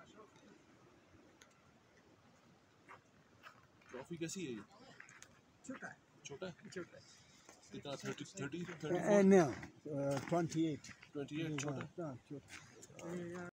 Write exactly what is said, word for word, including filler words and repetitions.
Trophy कैसी है ये? छोटा है, छोटा है? छोटा है। कितना? Thirty thirty twenty eight twenty eight छोटा है?